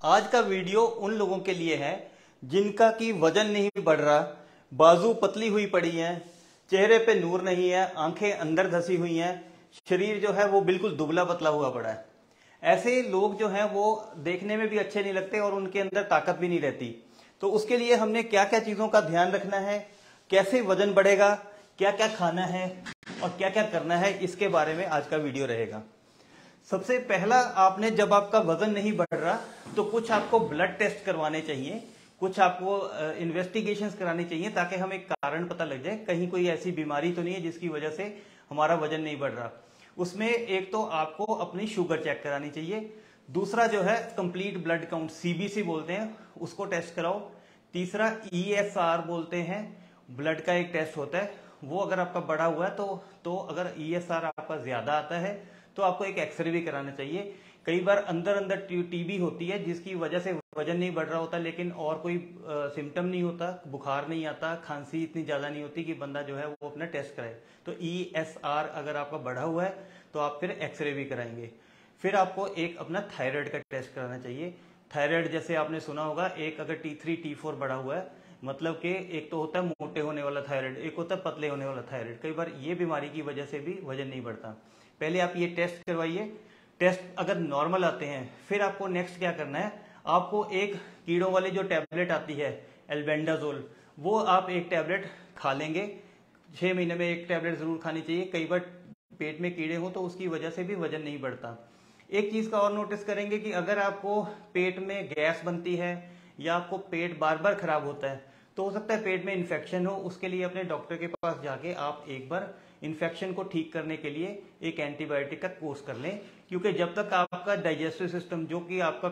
आज का वीडियो उन लोगों के लिए है जिनका की वजन नहीं बढ़ रहा, बाजू पतली हुई पड़ी है, चेहरे पे नूर नहीं है, आंखें अंदर धसी हुई हैं, शरीर जो है वो बिल्कुल दुबला पतला हुआ पड़ा है। ऐसे लोग जो हैं वो देखने में भी अच्छे नहीं लगते और उनके अंदर ताकत भी नहीं रहती। तो उसके लिए हमने क्या क्या चीजों का ध्यान रखना है, कैसे वजन बढ़ेगा, क्या क्या खाना है और क्या क्या करना है, इसके बारे में आज का वीडियो रहेगा। सबसे पहला, आपने जब आपका वजन नहीं बढ़ रहा तो कुछ आपको ब्लड टेस्ट करवाने चाहिए, कुछ आपको इन्वेस्टिगेशंस करानी चाहिए ताकि हमें कारण पता लग जाए कहीं कोई ऐसी बीमारी तो नहीं है जिसकी वजह से हमारा वजन नहीं बढ़ रहा। उसमें एक तो आपको अपनी शुगर चेक करानी चाहिए, दूसरा जो है कंप्लीट ब्लड काउंट सीबीसी बोलते हैं उसको टेस्ट कराओ, तीसरा ईएसआर बोलते हैं ब्लड का एक टेस्ट होता है, वो अगर आपका बढ़ा हुआ है तो अगर ईएसआर आपका ज्यादा आता है तो आपको एक एक्सरे भी कराना चाहिए। कई बार अंदर अंदर टीबी होती है जिसकी वजह से वजन नहीं बढ़ रहा होता लेकिन और कोई सिम्टम नहीं होता, बुखार नहीं आता, खांसी इतनी ज्यादा नहीं होती कि बंदा जो है वो अपना टेस्ट कराए। तो ईएसआर अगर आपका बढ़ा हुआ है तो आप फिर एक्सरे भी कराएंगे। फिर आपको एक अपना थायराइड का टेस्ट कराना चाहिए। थायराइड जैसे आपने सुना होगा, एक अगर T3 T4 बढ़ा हुआ है मतलब कि एक तो होता है मोटे होने वाला थायराइड, एक होता है पतले होने वाला थायराइड। कई बार ये बीमारी की वजह से भी वजन नहीं बढ़ता। पहले आप ये टेस्ट करवाइए, टेस्ट अगर नॉर्मल आते हैं फिर आपको नेक्स्ट क्या करना है, आपको एक कीड़ों वाली जो टैबलेट आती है एल्बेंडाजोल, वो आप एक टैबलेट खा लेंगे। 6 महीने में एक टैबलेट जरूर खानी चाहिए। कई बार पेट में कीड़े हो तो उसकी वजह से भी वजन नहीं बढ़ता। एक चीज का और नोटिस करेंगे कि अगर आपको पेट में गैस बनती है या आपको पेट बार बार खराब होता है तो हो सकता है पेट में इन्फेक्शन हो। उसके लिए अपने डॉक्टर के पास जाके आप एक बार इन्फेक्शन को ठीक करने के लिए एक एंटीबायोटिक का कोर्स कर लें, क्योंकि जब तक आपका डाइजेस्टिव सिस्टम जो कि आपका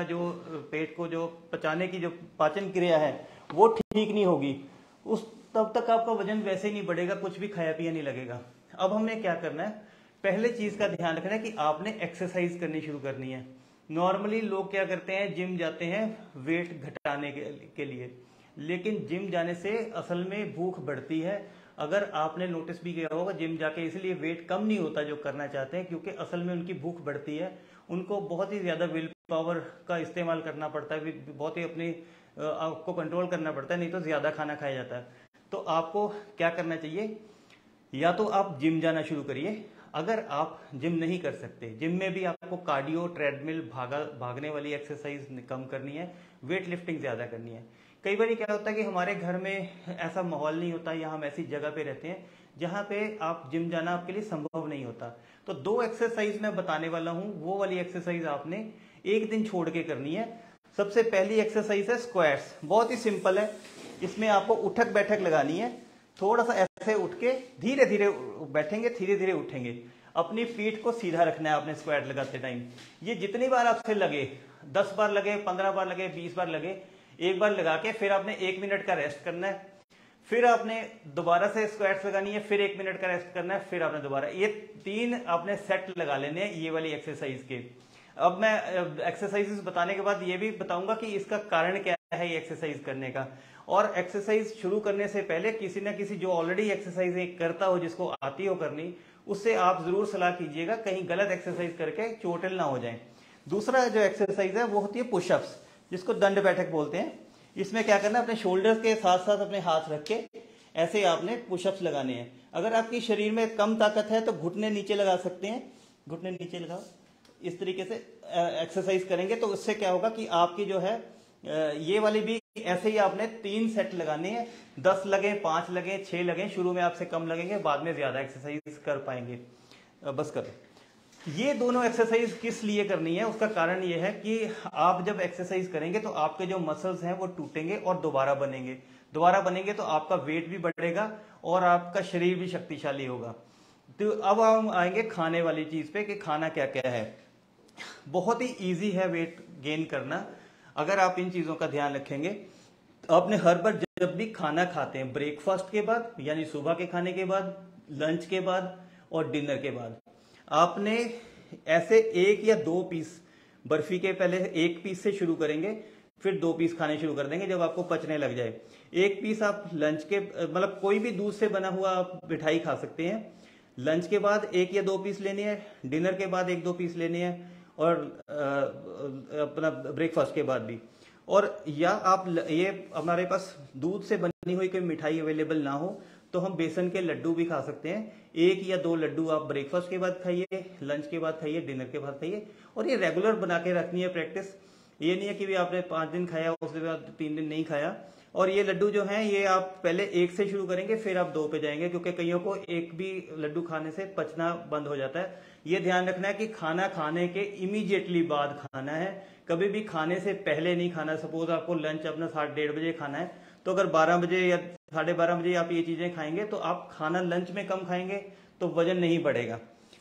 पेट को जो पचाने की जो पाचन क्रिया है वो ठीक नहीं होगी उस तब तक आपका वजन वैसे ही नहीं बढ़ेगा, कुछ भी खाया पिया नहीं लगेगा। अब हमें क्या करना है, पहले चीज का ध्यान रखना है कि आपने एक्सरसाइज करनी शुरू करनी है। नॉर्मली लोग क्या करते हैं, जिम जाते हैं वेट घटाने के लिए, लेकिन जिम जाने से असल में भूख बढ़ती है। अगर आपने नोटिस भी किया होगा, जिम जाके इसलिए वेट कम नहीं होता जो करना चाहते हैं, क्योंकि असल में उनकी भूख बढ़ती है। उनको बहुत ही ज्यादा विल पावर का इस्तेमाल करना पड़ता है, बहुत ही अपनी आपको कंट्रोल करना पड़ता है, नहीं तो ज्यादा खाना खाया जाता है। तो आपको क्या करना चाहिए, या तो आप जिम जाना शुरू करिए। अगर आप जिम नहीं कर सकते, जिम में भी आपको कार्डियो, ट्रेडमिल, भागने वाली एक्सरसाइज कम करनी है, वेट लिफ्टिंग ज्यादा करनी है। कई बार क्या होता है कि हमारे घर में ऐसा माहौल नहीं होता या हम ऐसी जगह पे रहते हैं जहां पे आप जिम जाना आपके लिए संभव नहीं होता। तो 2 एक्सरसाइज मैं बताने वाला हूं, वो वाली एक्सरसाइज आपने एक दिन छोड़ के करनी है। सबसे पहली एक्सरसाइज है स्क्वाट्स, बहुत ही सिंपल है। इसमें आपको उठक बैठक लगानी है, थोड़ा सा ऐसे उठ के धीरे धीरे बैठेंगे, धीरे धीरे उठेंगे। अपनी पीठ को सीधा रखना है आपने स्क्वाट लगाते टाइम। ये जितनी बार आपसे लगे, 10 बार लगे, 15 बार लगे, 20 बार लगे, एक बार लगा के फिर आपने 1 मिनट का रेस्ट करना है। फिर आपने दोबारा से स्क्वाट्स लगानी है, फिर 1 मिनट का रेस्ट करना है, फिर आपने दोबारा, ये 3 आपने सेट लगा लेने हैं ये वाली एक्सरसाइज के। अब मैं एक्सरसाइजेस बताने के बाद ये भी बताऊंगा कि इसका कारण क्या है ये एक्सरसाइज करने का। और एक्सरसाइज शुरू करने से पहले किसी ना किसी जो ऑलरेडी एक्सरसाइज करता हो, जिसको आती हो करनी, उससे आप जरूर सलाह कीजिएगा, कहीं गलत एक्सरसाइज करके चोटिल ना हो जाए। दूसरा जो एक्सरसाइज है वो होती है पुशअप्स, जिसको दंड बैठक बोलते हैं। इसमें क्या करना है, अपने शोल्डर्स के साथ साथ अपने हाथ रख के ऐसे आपने पुशअप्स लगाने हैं। अगर आपकी शरीर में कम ताकत है तो घुटने नीचे लगा सकते हैं, घुटने नीचे लगाओ, इस तरीके से एक्सरसाइज करेंगे तो उससे क्या होगा कि आपकी जो है ये वाली भी ऐसे ही आपने 3 सेट लगाने हैं। 10 लगे, 5 लगे, 6 लगे, शुरू में आपसे कम लगेंगे, बाद में ज्यादा एक्सरसाइज कर पाएंगे। बस करो। ये दोनों एक्सरसाइज किस लिए करनी है, उसका कारण ये है कि आप जब एक्सरसाइज करेंगे तो आपके जो मसल्स हैं वो टूटेंगे और दोबारा बनेंगे। दोबारा बनेंगे तो आपका वेट भी बढ़ेगा और आपका शरीर भी शक्तिशाली होगा। तो अब हम आएंगे खाने वाली चीज पे कि खाना क्या क्या है। बहुत ही इजी है वेट गेन करना अगर आप इन चीजों का ध्यान रखेंगे। आपने हर बार जब भी खाना खाते हैं, ब्रेकफास्ट के बाद यानी सुबह के खाने के बाद, लंच के बाद और डिनर के बाद, आपने ऐसे 1 या 2 पीस बर्फी के, पहले 1 पीस से शुरू करेंगे, फिर 2 पीस खाने शुरू कर देंगे जब आपको पचने लग जाए। 1 पीस आप लंच के, मतलब कोई भी दूध से बना हुआ आप मिठाई खा सकते हैं। लंच के बाद 1 या 2 पीस लेने हैं, डिनर के बाद 1-2 पीस लेने हैं, और अपना ब्रेकफास्ट के बाद भी। और या आप ये हमारे पास दूध से बनी हुई कोई मिठाई अवेलेबल ना हो तो हम बेसन के लड्डू भी खा सकते हैं। 1 या 2 लड्डू आप ब्रेकफास्ट के बाद खाइए, लंच के बाद खाइए, डिनर के बाद खाइए। और ये रेगुलर बना के रखनी है प्रैक्टिस। ये नहीं है कि भी आपने 5 दिन खाया उसके बाद 3 दिन नहीं खाया। और ये लड्डू जो हैं ये आप पहले 1 से शुरू करेंगे, फिर आप 2 पे जाएंगे, क्योंकि कईयों को 1 भी लड्डू खाने से पचना बंद हो जाता है। ये ध्यान रखना है कि खाना खाने के इमीडिएटली बाद खाना है, कभी भी खाने से पहले नहीं खाना। सपोज आपको लंच अपना 1:30 बजे खाना है, तो अगर 12 बजे या 12:30 बजे आप ये चीजें खाएंगे तो आप खाना लंच में कम खाएंगे तो वजन नहीं बढ़ेगा।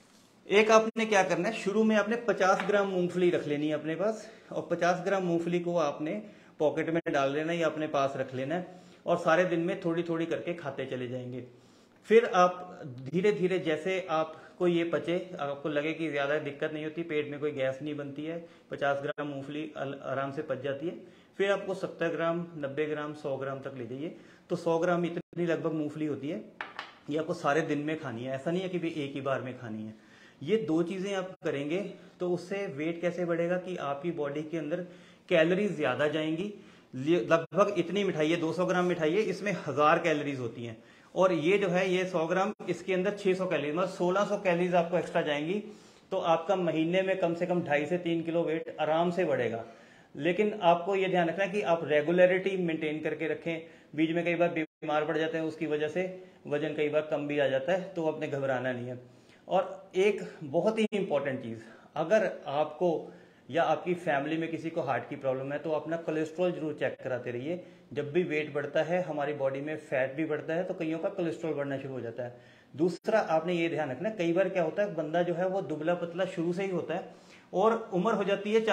एक आपने क्या करना है, शुरू में आपने 50 ग्राम मूंगफली रख लेनी है अपने पास, और 50 ग्राम मूंगफली को आपने पॉकेट में डाल लेना या अपने पास रख लेना है, और सारे दिन में थोड़ी थोड़ी करके खाते चले जाएंगे। फिर आप धीरे धीरे जैसे आपको ये पचे, आपको लगे कि ज्यादा दिक्कत नहीं होती, पेट में कोई गैस नहीं बनती है, 50 ग्राम मूंगफली आराम से पच जाती है, फिर आपको 70 ग्राम, 90 ग्राम, 100 ग्राम तक ले जाइए। तो 100 ग्राम इतनी लगभग मूंगफली होती है, ये आपको सारे दिन में खानी है, ऐसा नहीं है कि भी एक ही बार में खानी है। ये 2 चीजें आप करेंगे तो उससे वेट कैसे बढ़ेगा कि आपकी बॉडी के अंदर कैलोरीज ज्यादा जाएंगी। लगभग इतनी मिठाई है, 200 ग्राम मिठाई है, इसमें 1000 कैलोरीज होती हैं, और ये जो है ये 100 ग्राम, इसके अंदर 600 कैलोरीज, मतलब 1600 कैलोरीज आपको एक्स्ट्रा जाएंगी। तो आपका महीने में कम से कम 2.5 से 3 किलो वेट आराम से बढ़ेगा। लेकिन आपको ये ध्यान रखना है कि आप रेगुलरिटी मेंटेन करके रखें। बीच में कई बार बीमार पड़ जाते हैं, उसकी वजह से वजन कई बार कम भी आ जाता है, तो आपने घबराना नहीं है। और एक बहुत ही इंपॉर्टेंट चीज, अगर आपको या आपकी फैमिली में किसी को हार्ट की प्रॉब्लम है तो अपना कोलेस्ट्रॉल जरूर चेक कराते रहिए। जब भी वेट बढ़ता है हमारी बॉडी में फैट भी बढ़ता है, तो कईयों का कोलेस्ट्रॉल बढ़ना शुरू हो जाता है। दूसरा आपने ये ध्यान रखना, कई बार क्या होता है बंदा जो है वो दुबला पतला शुरू से ही होता है, और उम्र हो जाती है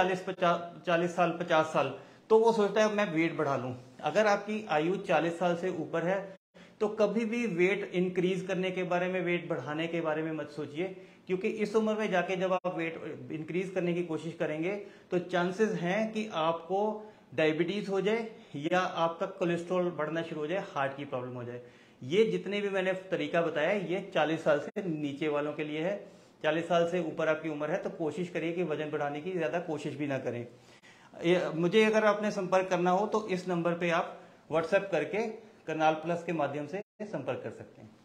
40 साल 50 साल, तो वो सोचता है मैं वेट बढ़ा लूं। अगर आपकी आयु 40 साल से ऊपर है तो कभी भी वेट इंक्रीज करने के बारे में, वेट बढ़ाने के बारे में मत सोचिए, क्योंकि इस उम्र में जाके जब आप वेट इंक्रीज करने की कोशिश करेंगे तो चांसेस हैं कि आपको डायबिटीज हो जाए या आपका कोलेस्ट्रॉल बढ़ना शुरू हो जाए, हार्ट की प्रॉब्लम हो जाए। ये जितने भी मैंने तरीका बताया ये 40 साल से नीचे वालों के लिए है। 40 साल से ऊपर आपकी उम्र है तो कोशिश करिए कि वजन बढ़ाने की ज्यादा कोशिश भी ना करें। मुझे अगर आपने संपर्क करना हो तो इस नंबर पे आप व्हाट्सएप करके करनाल प्लस के माध्यम से संपर्क कर सकते हैं।